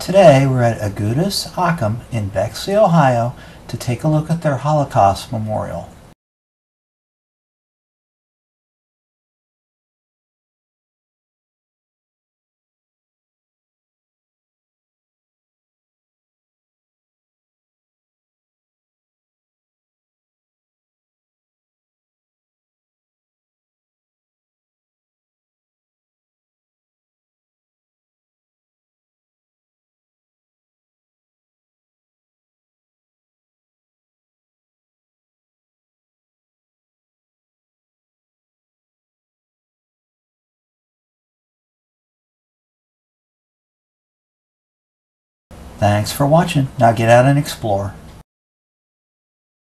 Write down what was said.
Today we're at Agudas Achim in Bexley, Ohio to take a look at their Holocaust Memorial. Thanks for watching. Now get out and explore.